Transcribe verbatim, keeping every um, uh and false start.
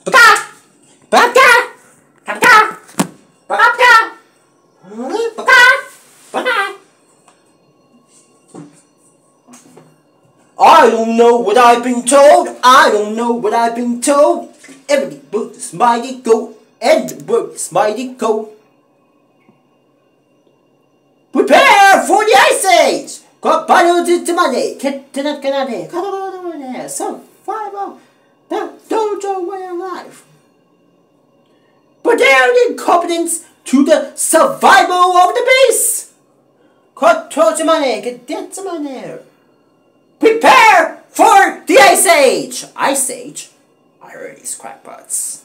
Baka! Baka! Baka! Baka! Baka! Baka! I don't know what I've been told. I don't know what I've been told. Every book is mighty cold, and the world is mighty cold. Prepare for the ice age! Kapano to money, Ketanat Canade, Katamane, survival, the dojo way of life. Prepare the incompetence to the survival of the beast. Kototamane, Ketantamane. Prepare for the ice age! Ice age? I heard these crackpots.